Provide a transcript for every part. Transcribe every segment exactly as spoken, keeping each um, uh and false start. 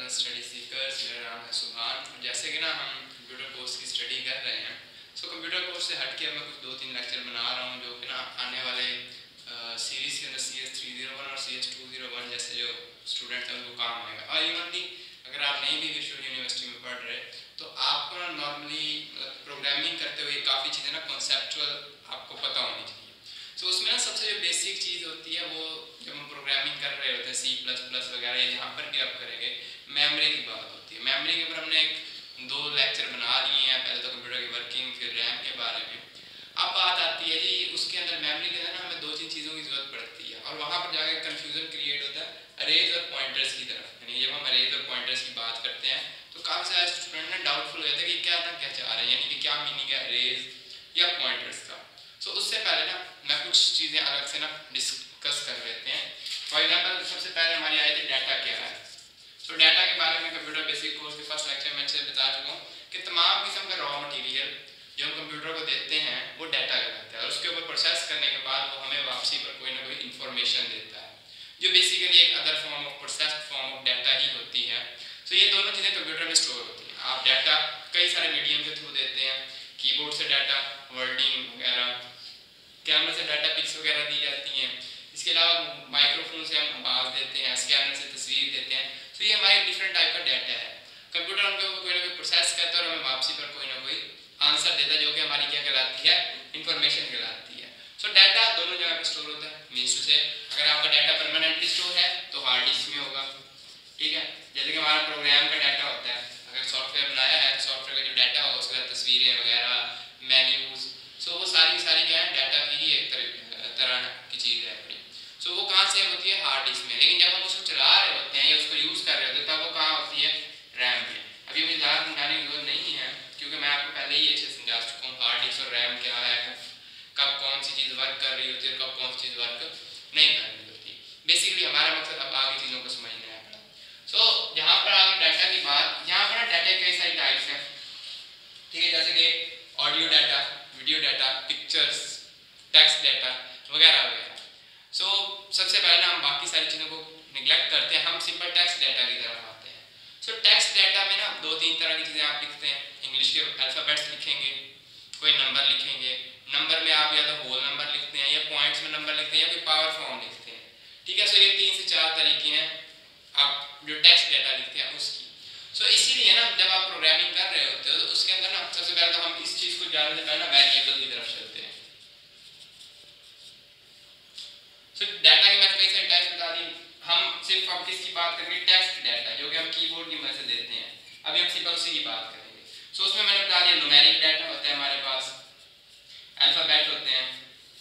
Study seekers, मेरा नाम है सुभान। और जैसे कि ना हम कंप्यूटर कोर्स की स्टडी कर रहे हैं, सो so, कंप्यूटर कोर्स से हट के मैं कुछ दो तीन लेक्चर बना रहा हूँ जो कि ना आने वाले सीरीज़ के अंदर C S three zero one और C S two zero one जैसे जो स्टूडेंट्स हैं उनको काम आएगा। और इवन भी अगर आप नहीं भी विजुअल यूनिवर्सिटी में पढ़ रहे तो आपको ना नॉर्मली मतलब प्रोग्रामिंग करते हुए काफ़ी चीज़ें ना कॉन्सेप्चुअल आपको पता होनी चाहिए। सो so, उसमें ना सबसे जो बेसिक चीज़ होती है वो जब हम प्रोग्रामिंग कर रहे होते हैं सी प्लस प्लस वगैरह, यहाँ पर भी आप करेंगे, मेमोरी की बात होती है। मेमोरी के ऊपर हमने एक दो लेक्चर बना लिए हैं, पहले तो कंप्यूटर की वर्किंग, फिर रैम के बारे में। अब बात आती है जी उसके अंदर मेमोरी के अंदर ना हमें दो तीन चीज़ों की ज़रूरत पड़ती है और वहाँ पर जाकर कन्फ्यूज़न क्रिएट होता है अरेज और पॉइंटर्स की तरफ। यानी जब हम अरेज और पॉइंटर्स की बात करते हैं तो काफ़ी सारे स्टूडेंट ना डाउटफुल हो जाते हैं कि क्या ना क्या चाह रहे हैं, यानी कि क्या मीनिंग है अरेज या पॉइंटर्स का। सो उससे पहले ना मैं कुछ चीज़ें अलग से ना डिस्कस कर लेते हैं। फॉर एग्जाम्पल सबसे पहले हमारी आई थी डाटा क्या है। सो so, डाटा के बारे में कंप्यूटर बेसिक कोर्स के फर्स्ट लेक्चर में अच्छे बता चुका हूँ कि तमाम किस्म का रॉ मटेरियल जो हम कंप्यूटर को देते हैं वो डाटा कहलाता है और उसके ऊपर प्रोसेस करने के बाद वो हमें वापसी पर कोई ना कोई इन्फॉर्मेशन देता है जो बेसिकली एक other form of processed form of data ही होती है। सो so, ये दोनों चीज़ें कंप्यूटर में स्टोर होती हैं। आप डाटा कई सारे मीडियम के थ्रू देते हैं, कीबोर्ड से डाटा, वर्डिंग वगैरह, कैमरा से डाटा पिक्स वगैरह दी जाती हैं, इसके अलावा माइक्रोफोन से हम आवाज़ देते हैं, स्कैनर से तस्वीर देते हैं। तो ये हमारे डिफरेंट टाइप का डाटा है। कंप्यूटर उनके ऊपर कोई ना कोई प्रोसेस करता है और हमें वापसी पर कोई ना कोई आंसर देता है जो कि हमारी क्या कहलाती है, इंफॉर्मेशन कहलाती है। सो so, डाटा दोनों जगह पर स्टोर होता है। मीन्स टू से अगर आपका डाटा परमानेंटली स्टोर है तो हार्ड डिस्क में होगा, ठीक है। जैसे कि हमारा प्रोग्राम का डाटा होता है, अगर सॉफ्टवेयर बनाया है तो सॉफ्टवेयर का जो डाटा होगा उसके साथ तस्वीरें वगैरह, मेन्यूज, सो वो सारी सारी क्या है डाटा की ही एक तरह तरह की चीज़ है। सो so, वो कहाँ से होती है, हार्ड डिस्क में। लेकिन जब हम उसको चला रहे होते हैं या उसको यूज़ कर रहे होते हैं तब वो कहाँ होती है, रैम में। अभी मुझे ज़्यादा समझाने की जरूरत नहीं है क्योंकि मैं आपको पहले ही अच्छे से समझा चुका हूँ हार्ड डिस्क और रैम क्या है, कब कौन सी चीज़ वर्क कर रही होती है और कब कौन सी चीज़ वर्क नहीं कर रही होती। बेसिकली हमारा मकसद अब आगे चीज़ों को समझना है। सो so, यहाँ पर आगे डाटा की बात, यहाँ पर डाटा कई सारी टाइप्स हैं, ठीक है, जैसे कि audio data, video data, pictures, text data वगैरह वगैरह। सो so, सबसे पहले ना हम बाकी सारी चीज़ों को निगलेक्ट करते हैं, हम सिंपल टेक्स्ट डाटा की तरफ आते हैं। सो so, टेक्स्ट डाटा में ना दो तीन तरह की चीज़ें आप लिखते हैं। इंग्लिश के अल्फ़ाबेट्स लिखेंगे, कोई नंबर लिखेंगे, नंबर में आप या तो होल नंबर लिखते हैं या पॉइंट्स में नंबर लिखते हैं या कोई पावर फॉर्म लिखते हैं, ठीक है। सो so, ये तीन से चार तरीके हैं आप जो टेक्स्ट डाटा लिखते हैं उसकी। सो so, इसीलिए ना जब आप प्रोग्रामिंग कर रहे होते हो तो उसके अंदर ना सबसे पहले तो हम इस चीज़ को जानने से पहले ना वेरिएबल की तरफ चलते हैं। सो so, डाटा की मैंने कई सारी टाइप्स बता दी, हम सिर्फ अब किसकी बात करेंगे, टेक्स्ट डाटा जो कि हम कीबोर्ड की मदद से देते हैं। अभी हम सिंपल उसी की बात करेंगे। सो so, उसमें मैंने बता दिया न्यूमेरिक डाटा होता है हमारे पास, अल्फाबेट होते हैं,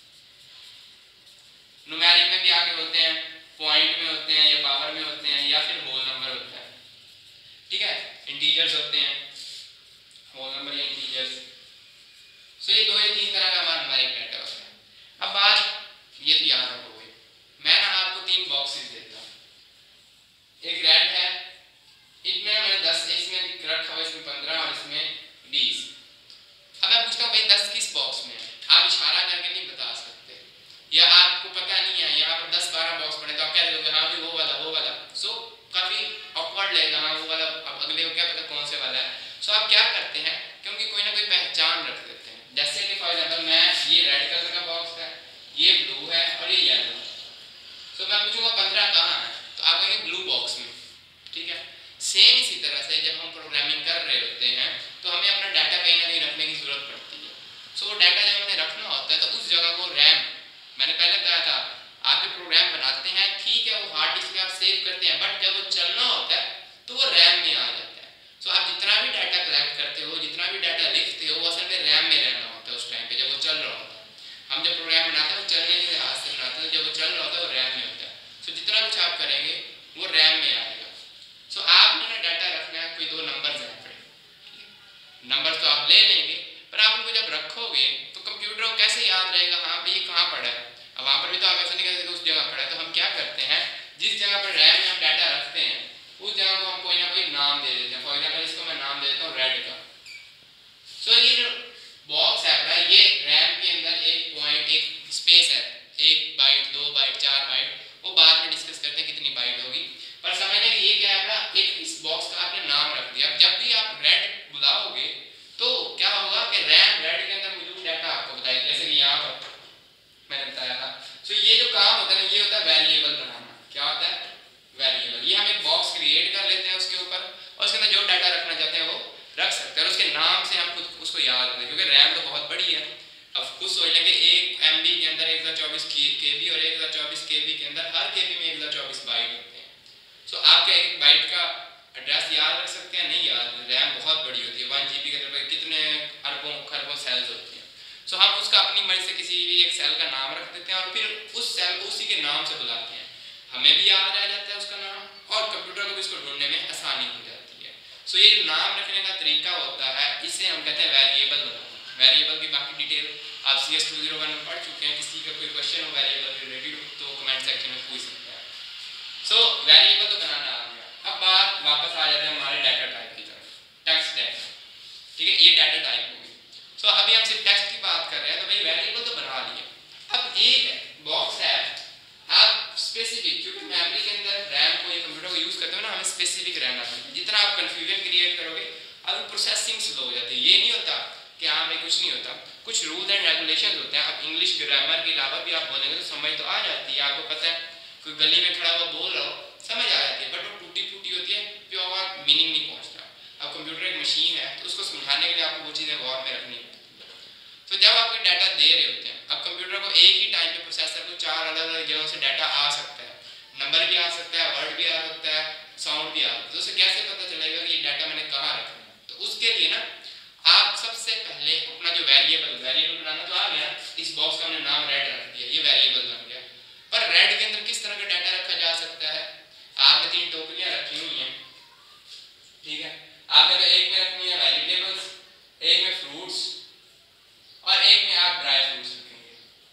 न्यूमेरिक में भी आगे होते हैं, पॉइंट में होते हैं या पावर में होते हैं या फिर होल नंबर होता है, ठीक है, इंटीजर्स होते हैं, होल नंबर या इंटीजर्स। सो so, ये दो या तीन तरह का हमारा न्यूमेरिक डाटा होता है। अब बात ये तो याद रखोगे, मैं ना आपको तीन बॉक्सेस देता हूँ, एक रेड है, इसमें मैंने दस, इसमें रखा हुआ इसमें पंद्रह और इसमें बीस। अब मैं पूछता हूँ भाई दस किस बॉक्स में है, आप इशारा करके नहीं बता सकते या आपको पता नहीं है, यहाँ पर दस बारह बॉक्स पड़े तो आप क्या देखोगे, हाँ भाई वो वाला वो वाला। सो so, काफ़ी ऑकवर्ड लगेगा, हाँ वो वाला, अब अगले को क्या पता कौन से वाला है। सो so, आप क्या करते हैं, क्योंकि कोई ना कोई पहचान रख देते हैं। जैसे कि फॉर एग्जाम्पल मैं, ये रेड कलर का बॉक्स है, ये ब्लू है और ये येलो है। सो so, मैं पूछूंगा पंद्रह कहाँ है तो आप कहेंगे ब्लू बॉक्स में, ठीक है। सेम इसी तरह से जब हम प्रोग्रामिंग कर रहे होते हैं तो हमें अपना डाटा कहीं ना कहीं रखने की जरूरत पड़ती है। सो so, वो डाटा जब हमें रखना होता है तो उस जगह को रैम, मैंने पहले कहा था आप जो प्रोग्राम बनाते हैं ठीक है वो हार्ड डिस्क में आप सेव करते हैं, बट जब वो चलना होता है तो वो रैम में आ जाता है। सो so, आप जितना भी डाटा कलेक्ट करते हो, जितना भी डाटा लिखते हो, वो असल में रैम में रहना होता है उस टाइम पे जब वो चल रहा होता है। हम जब प्रोग्राम बनाते हैं वो चलने के लिहाज से बनाते हैं, जब वो चल रहा होता है वो रैम में होता है। सो so, जितना कुछ आप करेंगे वो रैम में आएगा। सो so, आपने ना डाटा रखना है, कोई दो नंबर हैं पड़े, नंबर तो आप ले लेंगे पर आप उनको जब रखोगे तो कंप्यूटर को कैसे याद रहेगा, हाँ भाई ये कहाँ पड़ा है। अब वहाँ पर भी तो आप ऐसा नहीं कह सकते उस जगह पड़ा है। तो हम क्या करते हैं, जिस जगह पर रैम में हम डाटा रखते हैं उस जगह को हम कोई ना कोई नाम दे देते हैं। फॉर एग्जाम्पल इसको मैं नाम दे देता हूँ रेड का। सो so, ये जो बॉक्स है अपना, ये रैम के अंदर एक पॉइंट, एक स्पेस है, एक बाइट, दो बाइट, चार बाइट, वो बाद में डिस्कस करते हैं कितनी बाइट होगी। पर समझने की ये क्या है अपना, एक इस बॉक्स चौबीस के बी और एक हज़ार चौबीस के बी के अंदर हर के बी में एक हज़ार चौबीस बाइट होते हैं। सो so, आप क्या एक बाइट का एड्रेस याद रख सकते हैं? नहीं याद, रैम बहुत बड़ी होती है, वन जी बी के अंदर कितने अरबों खरबों सेल्स होती हैं। सो so, हम उसका अपनी मर्जी से किसी भी एक सेल का नाम रख देते हैं और फिर उस सेल को उसी के नाम से बुलाते हैं, हमें भी याद रह जाता है उसका नाम और कंप्यूटर को भी इसको ढूंढने में आसानी हो जाती है। सो so, ये नाम रखने का तरीका होता है, इसे हम कहते हैं वेरिएबल बनाना। वेरिएबल की बाकी डिटेल आप C S two zero one में पढ़ चुके हैं। किसी का कोई क्वेश्चन हो वेरिएबल रिलेटेड तो कमेंट सेक्शन में पूछ सकते हैं। सो वेरिएबल तो बनाना आ गया, अब बात वापस आ जाते हैं हमारे डाटा टाइप की तरफ, टेक्स्ट टाइप। ठीक है, ये डाटा टाइप हो गई। सो so, अभी हम सिर्फ टेक्स्ट की बात कर रहे हैं, तो भाई वेरिएबल तो बना लिया। अब एक बॉक्स है, आप स्पेसिफिक, क्योंकि मेमोरी के अंदर रैम को या कंप्यूटर को यूज करते हो ना, हमें स्पेसिफिक रहना चाहिए। जितना आप कंफ्यूजन क्रिएट करोगे अभी प्रोसेसिंग स्लो हो जाती है। ये नहीं होता कि हाँ भाई कुछ नहीं होता, कुछ रूल्स एंड रेगुलेशंस होते हैं। अब इंग्लिश ग्रामर के अलावा भी आप बोलेंगे तो समझ तो आ जाती है, आपको पता है कोई गली में खड़ा हुआ बोल रहा हो समझ आ जाती है, बट वो टूटी फूटी होती है, प्योर मीनिंग नहीं पहुंचता। अब कंप्यूटर एक मशीन है तो उसको समझाने के लिए आपको वो चीज़ें गौर में रखनी पड़ती है। तो जब आप कोई डाटा दे रहे होते हैं, अब कंप्यूटर को एक ही टाइम पे प्रोसेसर को चार अलग अलग जगहों से डाटा आ सकता है, नंबर भी आ सकता है, वर्ड भी आ सकता है, साउंड भी आ सकता है। तो उसे कैसे पता चलेगा कि ये डाटा मैंने कहाँ रखना है? तो उसके लिए ना आप सबसे पहले अपना जो वेरिएबल वेरिएबल बनाना तो आ गया, इस बॉक्स का हमने नाम रेड रख दिया, ये वेरिएबल बन गया। पर रेड के अंदर किस तरह का डाटा रखा जा सकता है? आपने तीन टोकरियां रखी हुई हैं, ठीक है, आपने तो एक में रखनी है वेजिटेबल्स, एक में फ्रूट्स और एक में आप ड्राई फ्रूट्स रखेंगे।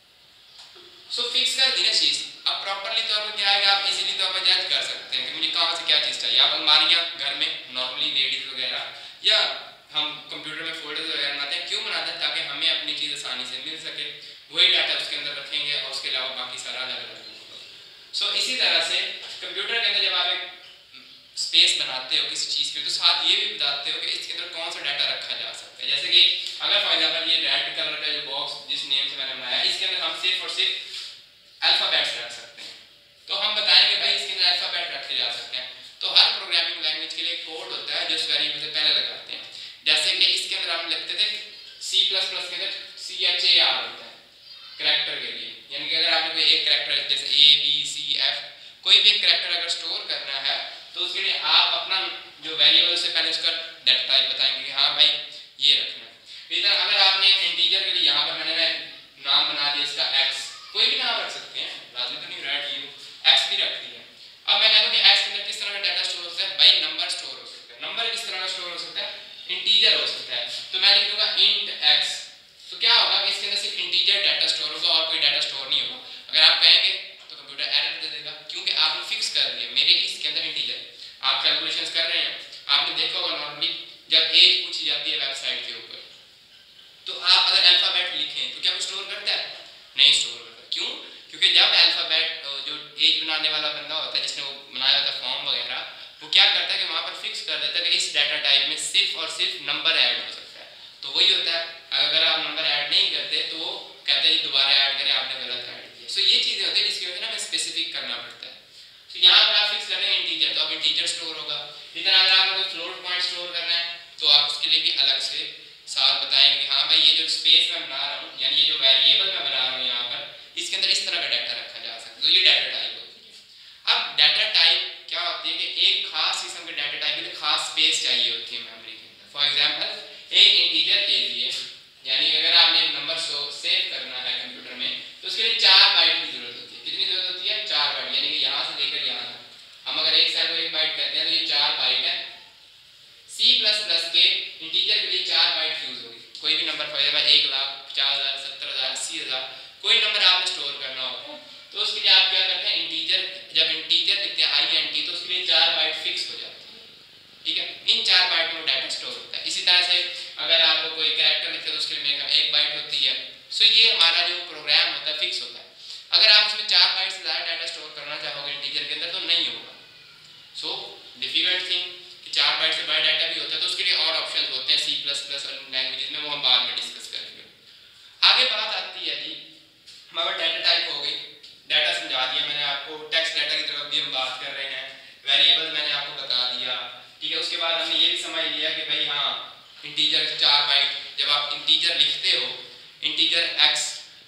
सो so, फिक्स कर दी ना चीज। अब प्रॉपरली तौर पर क्या है, आप इजीली तौर पर जज कर सकते हैं कि मुझे कहाँ से क्या चीज चाहिए। आप अलमारियां घर में नॉर्मली लेडीज वगैरह या हम कंप्यूटर में फोल्डर्स वगैरह बनाते हैं, क्यों बनाते हैं? ताकि हमें अपनी चीज आसानी से मिल सके, वही डाटा उसके अंदर रखेंगे और उसके अलावा बाकी सारा अलग अलग होगा। सो इसी तरह से कंप्यूटर के अंदर जब आप एक स्पेस बनाते हो किसी चीज के, तो साथ ये भी बताते हो कि इसके अंदर कौन सा डाटा रखा जा सकता है। जैसे कि अगर फॉर एग्जांपल ये रेड कलर का जो बॉक्स जिस नेम से मैंने बनाया, इसके अंदर हम सिर्फ और सिर्फ अल्फाबेट्स रख सकते हैं, तो हम बताएंगे भाई इसके अंदर अल्फाबेट रखे जा सकते हैं। तो हर प्रोग्रामिंग लैंग्वेज के लिए कोड होता है जो उस वेरिएबल से पहले लगाते हैं। जैसे कि इसके अंदर हम लिखते थे सी प्लस प्लस के अंदर सी एच ए आर होता है करैक्टर के लिए, यानी कि अगर आपने कोई एक करैक्टर जैसे ए बी सी एफ कोई भी एक करैक्टर अगर स्टोर करना है तो उसके लिए आप अपना जो वेरिएबल से पहले उसका डाटा टाइप बताएंगे कि हाँ भाई ये रखना है। इधर अगर आपने इंटीजर के लिए यहाँ पर मैंने नाम बना दिया इसका एक्स, कोई भी नाम रख सकते हैं, लाजमी तो नहीं रेड यू एक्स भी रख दिया। अब मैं कहता हूँ कि एक्स के अंदर किस तरह का डाटा स्टोर होता है? भाई नंबर स्टोर हो सकता है। नंबर किस तरह का स्टोर हो सकता है? इंटीजर हो सकता है। तो मैं लिख दूंगा इंट एक्स, तो क्या होगा कि इसके अंदर सिर्फ इंटीजर डाटा स्टोर होगा और कोई डाटा स्टोर नहीं होगा। अगर आप कहेंगे तो कंप्यूटर एरर दे देगा, क्योंकि आपने फिक्स कर दिया मेरे इसके अंदर इंटीजर। आप कैलकुलेशंस कर रहे हैं, आपने देखा होगा नॉर्मली जब एज पूछी जाती है वेबसाइट के ऊपर, तो आप अगर अल्फाबेट लिखें तो क्या वो स्टोर करता है? नहीं स्टोर करता। क्यों? क्योंकि जब अल्फाबेट जो एज बनाने वाला बंदा होता है जिसने वो बनाया होता है फॉर्म वगैरह, वो क्या करता है कि वहाँ पर फिक्स कर देता है कि इस डाटा टाइप में सिर्फ और सिर्फ नंबर ऐड हो सकता है। तो वही होता है, अगर आप नंबर ऐड नहीं करते तो वो कहते हैं दोबारा ऐड करें, आपने गलत ऐड किया। सो ये चीज़ें होती है जिसकी वजह से हमें स्पेसिफिक करना पड़ता है। तो यहाँ पर आप फिक्स कर रहे हैं इंटीजर, तो अब इंटीजर स्टोर होगा। इधर अगर आपको कोई फ्लोट पॉइंट स्टोर करना है तो आप उसके लिए भी अलग से साथ बताएंगे कि हाँ भाई ये जो स्पेस मैं बना रहा हूँ, यानी ये जो वेरिएबल मैं बना रहा हूँ यहाँ पर, इसके अंदर इस तरह का डाटा रखा जा सकता है। तो ये डाटा टाइप होती है। अब डाटा टाइप क्या होती है कि एक खास किस्म के डाटा टाइप के लिए खास स्पेस चाहिए होती है मेमोरी के अंदर। फॉर एग्जाम्पल एक इंटीजर के लिए, यानी अगर आपने एक नंबर सेव करना है कंप्यूटर में, तो उसके लिए चार बाइट की जरूरत होती है। कितनी जरूरत होती है? चार बाइट, यानी कि यहाँ से लेकर यहाँ तक। हम अगर एक सेल को एक बाइट कहते हैं तो ये चार बाइट है। सी प्लस प्लस के इंटीजर के लिए चार बाइट यूज होगी। कोई भी नंबर फॉर एग्जाम्पल एक लाख पचास हज़ार सत्तर हज़ार अस्सी हज़ार कोई नंबर आपने स्टोर करना होगा, तो उसके लिए आप क्या करते हैं इंटीजर, जब इंटीजर लिखते हैं आई एन टी तो उसके लिए चार बाइट फिक्स हो जाती है। ठीक है, इन चार बाइट में डाटा स्टोर होता है। इसी तरह से अगर आपको कोई कैरेक्टर लिखते हैं तो उसके लिए एक बाइट होती है। सो ये हमारा जो प्रोग्राम होता है फिक्स होता है। अगर आप उसमें चार बाइट से ज़्यादा डाटा स्टोर करना चाहोगे इंटीजर के अंदर तो नहीं होगा। सो डिफिकल्ट थिंग कि चार बाइट से बड़ा डाटा भी होता है, तो उसके लिए और ऑप्शन होते हैं सी प्लस प्लस और लैंग्वेजेस में, वो हम बाद में डिस्कस करेंगे। आगे बात आती है जी हमारा डाटा टाइप हो गई, डाटा समझा दिया मैंने आपको, टेक्स्ट डाटा की तरफ भी हम बात कर रहे हैं, वेरिएबल मैंने आपको बता दिया। ठीक है, उसके बाद हमने ये भी समझ लिया कि भाई हाँ इंटीजर चार बाइट, जब आप इंटीजर लिखते हो इंटीजर एक्स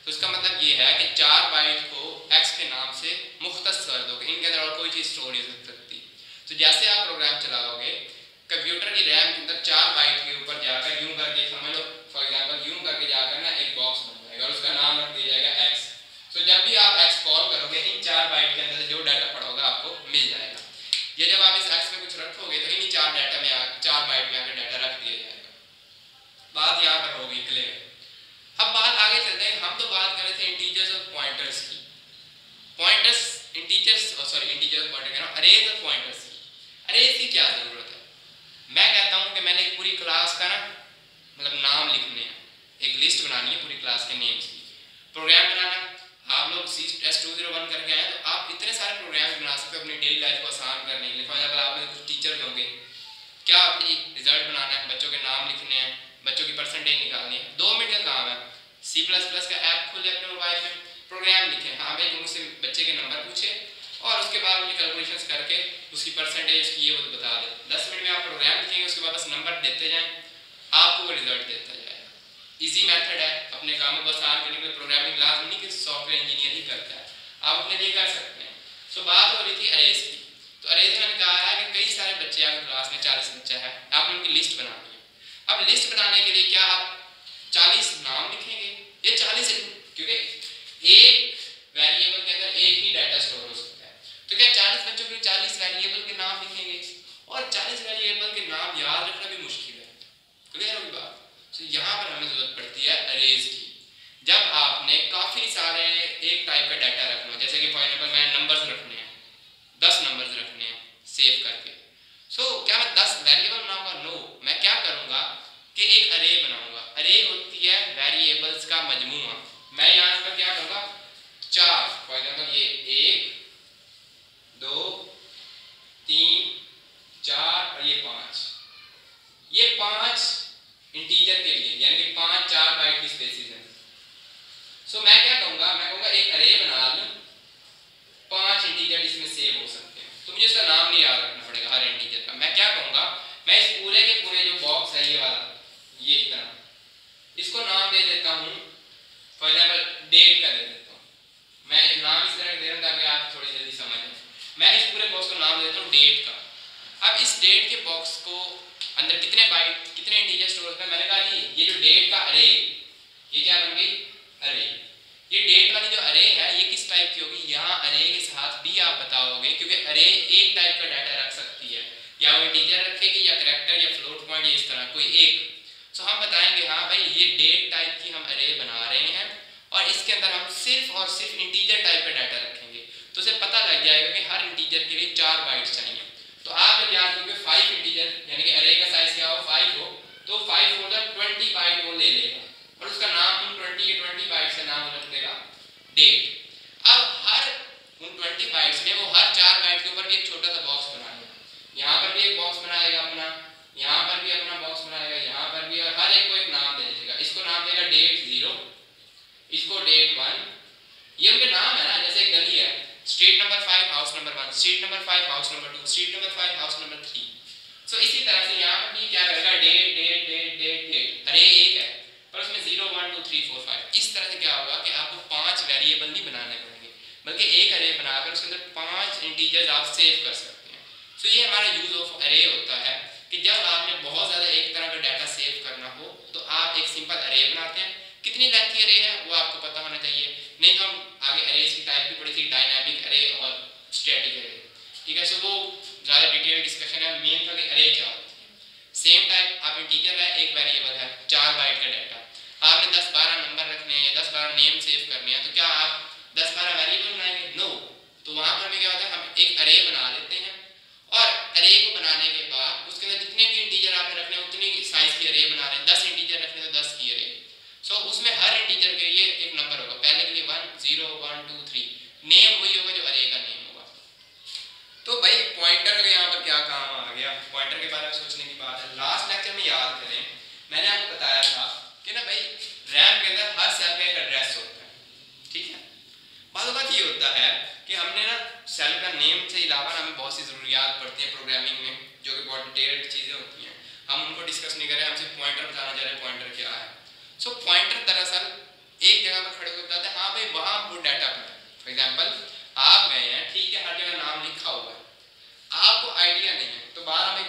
तो इसका मतलब ये है कि चार बाइट को x के नाम से मुख्तस कर दोगे, इनके अंदर और कोई चीज़ स्टोर नहीं हो सकती। तो जैसे आप प्रोग्राम चलाओगे कंप्यूटर की रैम के अंदर चार बाइट के ऊपर जाकर यूं करके समझ लो फॉर एग्जांपल यूं करके जाकर ना एक बॉक्स बन जाएगा और उसका नाम रख दिया जाएगा x। तो जब भी आप x कॉल करोगे इन चार बाइट के अंदर जो डाटा पड़ा होगा आपको मिल जाएगा। ये जब आप इस x में कुछ रखोगे तो इन्हीं चार डाटा में आ, चार बाइट में आकर डाटा रख दिया जाएगा। बात यहाँ पर होगी क्लियर। अब बात आगे चलते हैं। हम तो बात कर रहे थे इंटीजर्स और पॉइंटर्स की, pointers integers sorry integers pointer कह रहा हूं, अरेज और पॉइंटर्स की। अरेज की क्या जरूरत है? मैं कहता हूं कि मैंने एक पूरी क्लास का ना मतलब नाम लिखने हैं, एक लिस्ट बनानी है पूरी क्लास के नेम्स की, प्रोग्राम बनाना। आप लोग C S two zero one करके आए तो आप इतने सारे प्रोग्राम्स बना सकते हो अपनी डेली लाइफ को आसान करने के लिए। फॉर एग्जाम्पल आप में कुछ टीचर्स होंगे, क्या अपनी रिजल्ट बनाना है, बच्चों के नाम लिखने हैं, बच्चों की परसेंटेज निकालनी है, दो मिनट का काम है। सी प्लस प्लस का ऐप खोले अपने मोबाइल में, प्रोग्राम लिखे, हाँ भाई मुझसे बच्चे के नंबर पूछे और उसके बाद उनकी कैलकुलेशंस करके उसकी परसेंटेज की ये वो बता दे। दस मिनट में आप प्रोग्राम लिखेंगे, उसके बाद बस नंबर देते जाएं, आपको वो रिजल्ट देता जाएगा। इजी मेथड है अपने कामों को आसान करने के लिए। प्रोग्रामिंग लाजमी नहीं कि सॉफ्टवेयर इंजीनियर ही करता है, आप अपने लिए कर सकते हैं। सो बात हो रही थी अरेज की। तो अरेज में मैंने कहा है कि कई सारे बच्चे आपकी क्लास में चालीस बच्चा है, आप उनकी लिस्ट बनानी है। अब लिस्ट बनाने के लिए क्या आप चालीस नाम लिखेंगे? ये चालीस, क्योंकि एक वेरिएबल के अंदर एक ही डाटा स्टोर हो सकता है, तो क्या चालीस बच्चों के लिए चालीस वेरिएबल के नाम लिखेंगे? और चालीस वेरिएबल के नाम याद रखना भी मुश्किल है। क्लियर होगी बात? तो यहाँ पर हमें जरूरत पड़ती है अरेज की। जब आपने काफी सारे एक टाइप का डाटा रखना हो, जैसे कि फॉर एग्जांपल मैं नंबर्स रखने हैं, दस नंबर्स रखने हैं सेव करके, सो so, क्या मैं दस वेरिएबल बनाऊंगा? नो no, मैं क्या करूंगा कि एक अरे बनाऊंगा। अरे होती है वेरिएबल्स का मजमूआ। मैं यहाँ पर क्या करूंगा, चार फॉर एग्जांपल ये एक दो तीन चार और ये पांच, ये पांच इंटीजर के लिए यानी कि पांच चार बाइट की स्पेसिस है। सो so, मैं क्या कहूंगा, मैं कहूंगा एक अरे बना लूं, पांच इंटीजर इसमें सेव हो सकते हैं। तो मुझे इसका नाम नहीं याद रखना पड़ेगा हर इंटीजर का। मैं क्या कहूंगा, मैं इस पूरे के पूरे जो बॉक्स है ये वाला, ये इतना, इसको नाम दे देता हूं फॉर एग्जांपल डेट का दे देता हूं। मैं नाम इस तरह दे रहा हूं ताकि आप थोड़ी जल्दी समझ जाए। मैं इस पूरे बॉक्स को नाम देता हूं डेट का। अब इस डेट के बॉक्स को अंदर कितने बाइट कितने इंटीजर स्टोर है? मैंने कहा जी ये जो डेट का अरे, ये क्या बन गई अरे। ये डेट वाली जो अरे है ये किस टाइप की होगी? यहाँ अरे के साथ भी आप बताओगे, क्योंकि अरे एक टाइप का डाटा रख सकती है, या वो इंटीजर रखेगी या कैरेक्टर या फ्लोट पॉइंट, या इस तरह कोई एक। सो हम बताएंगे हाँ भाई ये डेट टाइप की हम अरे बना रहे हैं और इसके अंदर हम सिर्फ और सिर्फ इंटीजर टाइप का डाटा रखेंगे। तो उसे पता लग जाएगा कि हर इंटीजर के लिए चार बाइट्स चाहिए। तो आप जब याद रखोगे फाइव इंटीजर यानी कि अरे का साइज क्या हो, फाइव हो, तो फाइव होगा ट्वेंटी बाइट वो ले लेगा और उसका नाम उन ट्वेंटी के ट्वेंटी बाइट्स का नाम रख देगा डेट। अब हर उन ट्वेंटी बाइट्स में वो हर चार बाइट के ऊपर भी एक छोटा सा बॉक्स बनाएगा। यहाँ पर भी एक बॉक्स बनाएगा अपना, यहाँ पर भी अपना बॉक्स बनाएगा, यहाँ पर भी, और हर एक को एक नाम दे देगा। इसको नाम देगा डेट जीरो, इसको डेट वन। ये उनके नाम है ना, जैसे एक गली है, street number five house number one, street number five house number two, street number five house number three. So इसी तरह से यहाँ पर भी क्या करेगा, date date date date date. Array एक है पर उसमें zero one two three four five. इस तरह से क्या होगा कि आपको पांच वेरिएबल नहीं बनाने पड़ेंगे, बल्कि एक अरे बनाकर उसके अंदर पांच इंटीजर्स आप सेव कर सकते हैं। सो ये हमारा यूज ऑफ अरे होता है कि जब आपने बहुत ज्यादा एक तरह का डाटा सेव करना हो तो आप एक सिंपल अरे बनाते हैं। कितनी लेंथ की अरे है वो आपको पता होना चाहिए, नहीं तो हम आगे अरेज की टाइप भी पढ़ी थी, डायनामिक अरे और स्टैटिक अरे, ठीक है। सो वो ज़्यादा डिटेल डिस्कशन है, मेन था कि अरे क्या होती है। सेम टाइप आप इंटीजर है, एक वेरिएबल है, चार बाइट का डाटा, आपने दस बारह नंबर रखने हैं या दस बारह नेम सेव करने हैं, तो क्या आप दस बारह वेरिएबल बनाएंगे? नो। तो वहाँ पर हमें क्या होता है, हम एक अरे बना लेते हैं और अरे को बनाने के बाद उसके अंदर जितने भी इंटीजर आपने रखने हैं उतनी साइज की अरे बना रहे हैं। दस इंटीजर रखने तो दस की अरे। सो so, उसमें हर इंटीजर के लिए एक नंबर होगा, पहले के लिए one zero one two three, name वही होगा जो अरे का नेम होगा। तो भाई पॉइंटर का यहाँ पर क्या काम आ गया, पॉइंटर के बारे में सोचने की बात है। लास्ट लेक्चर में याद करें मैंने आपको बताया था कि ना भाई रैम के अंदर हर सेल का एक एड्रेस होता है, ठीक है। बात बात ये होता है कि हमने ना सेल का नेम से अलावा हमें बहुत सी जरूरियात पड़ती हैं प्रोग्रामिंग में, जो कि बहुत डिटेल्ड चीज़ें होती हैं, हम उनको डिस्कस नहीं कर रहे हैं, हम सिर्फ पॉइंटर बताना चाह रहे हैं पॉइंटर क्या है। सो so, पॉइंटर दरअसल एक जगह पर खड़े होता था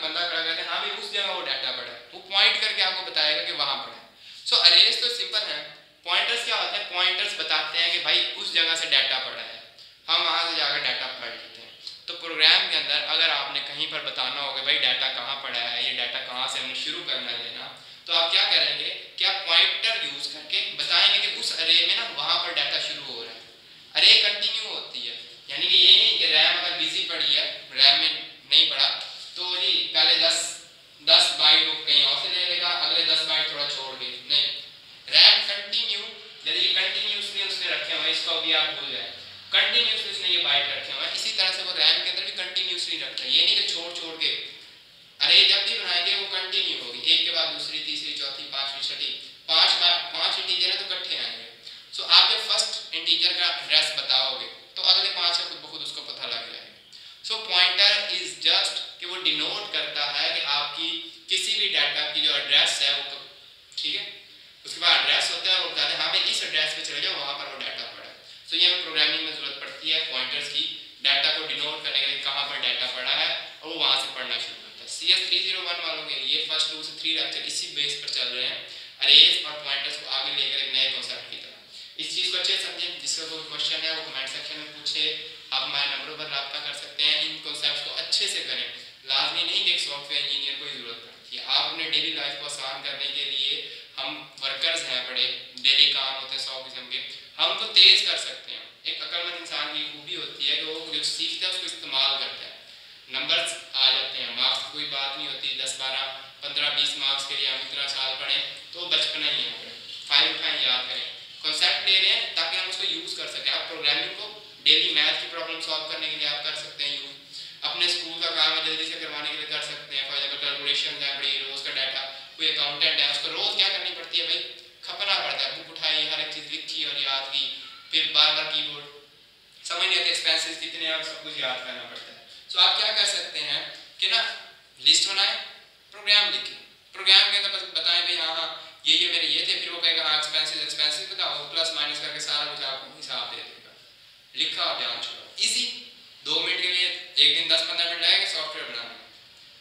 बंदा खड़ा करते हैं, हाँ भाई उस जगह वो डाटा पड़ा है, वो पॉइंट करके आपको बताएगा कि वहां पड़ा है। सो अरेज तो सिंपल है, पॉइंटर्स क्या होते हैं, पॉइंटर्स बताते हैं कि भाई उस जगह से डाटा पड़ा है, हम वहां से जाकर डाटा पढ़ लेते हैं। तो प्रोग्राम के अंदर अगर आपने कहीं पर बताना होगा भाई डाटा कहाँ पड़ा है, ये डाटा कहाँ से हमने शुरू करना है लेना, तो आप क्या करेंगे कि आप पॉइंटर यूज करके बताएंगे कि उस अरे में ना वहां पर डाटा शुरू हो रहा है। अरे कंटिन्यू होती है, यानी कि ये नहीं कि रैम अगर बिजी पड़ी है, रैम में नहीं पड़ा तो जी पहले दस दस बाइट वो कहीं और से ले लेगा, अगले दस बाइट थोड़ा छोड़ के, नहीं, रैम कंटिन्यू, यदि ये कंटिन्यूसली उसने रखे हुए, इसको भी आप भूल जाए, कंटिन्यूसली उसने ये बाइट रखे हुए हैं, इसी तरह से वो रैम के अंदर भी कंटिन्यूसली रखता है, ये नहीं कि छोड़ छोड़ के। अरे जब भी बनाएंगे वो कंटिन्यू होगी, एक के बाद दूसरी, तीसरी, चौथी, पांचवी, छठी, पांच बार पांच इंटीजर है तो इकट्ठे आएंगे। सो so, आप जब फर्स्ट इंटीजर का एड्रेस बताओगे तो अगले पांच का खुद ब खुद उसको पता लग जाएगा। सो पॉइंटर इज जस्ट कि वो डिनोट करता है कि आपकी किसी भी डाटा की जो एड्रेस है वो, ठीक है, उसके बाद एड्रेस होता है, वो बताते हैं हाँ भाई इस एड्रेस पे चले जाओ, वहां पर वो डाटा पड़ा है। सो so, ये हमें प्रोग्रामिंग में जरूरत पड़ती है पॉइंटर्स की, डाटा को डिनोट करने के लिए कहाँ पर डाटा पड़ा है और वो वहां से पढ़ना शुरू करता है। C S three zero one वालों के लिए फर्स्ट टू से थ्री लेक्चर इसी बेस पर चल रहे हैं, अरेज और पॉइंटर्स को आगे लेकर एक नए कॉन्सेप्ट की तरह। इस चीज को अच्छे समझें, जिसका कोई क्वेश्चन है वो कमेंट सेक्शन में पूछे, आप हमारे नंबरों पर रब्ता कर सकते हैं। इन कॉन्सेप्ट्स को अच्छे से करें, लाजमी नहीं कि एक सॉफ्टवेयर इंजीनियर को ही जरूरत पड़ती है, आप अपने डेली लाइफ को आसान करने के लिए, हम वर्कर्स हैं, बड़े डेली काम होते हैं सौ किस्म के, हम तो तेज कर सकते हैं। एक अक्लमंद इंसान की खूबी होती है कि वो जो सीखता है उसको इस्तेमाल करता है, नंबर्स आ जाते हैं, मार्क्स की कोई बात नहीं होती, दस बारह पंद्रह बीस मार्क्स के लिए हम इतना साल पढ़ें तो बचपना ही है, फाइल उठाएं, याद करें, कॉन्सेप्ट ले रहे हैं ताकि हम उसको यूज कर सकें। आप प्रोग्रामिंग को डेली मैथ की प्रॉब्लम सॉल्व करने के लिए आप कर सकते हैं यूज, अपने स्कूल का काम है जल्दी से करवाने के लिए कर सकते हैं। फॉर एग्जाम्पल कैलकुलेशन है बड़ी, रोज का डाटा, कोई अकाउंटेंट है उसको रोज क्या करनी पड़ती है भाई, खपना पड़ता है, बुक उठाई, हर एक चीज लिखी और याद की, फिर बार बार कीबोर्ड समझ नहीं आते, एक्सपेंसेस कितने और सब कुछ याद करना पड़ता है। सो so, आप क्या कर सकते हैं कि ना लिस्ट बनाएं, प्रोग्राम लिखें, प्रोग्राम के अंदर बस बताएं भाई हाँ हाँ ये ये मेरे ये थे, फिर वो कहेगा हाँ एक्सपेंसेस एक्सपेंसेस बताओ, प्लस माइनस करके सारा कुछ आपको हिसाब दे देगा, लिखा और ध्यान छोड़ा, इजी। दो मिनट के लिए एक दिन दस पंद्रह मिनट लगेंगे सॉफ्टवेयर बनाने में।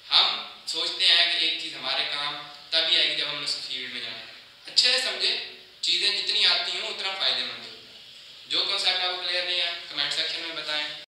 हम सोचते हैं कि एक चीज़ हमारे काम तभी आएगी जब हम उस फील्ड में जाएं। अच्छे से समझे, चीज़ें जितनी आती हैं उतना फायदेमंद होता है। जो कॉन्सेप्ट आपको क्लियर नहीं है कमेंट सेक्शन में बताएं।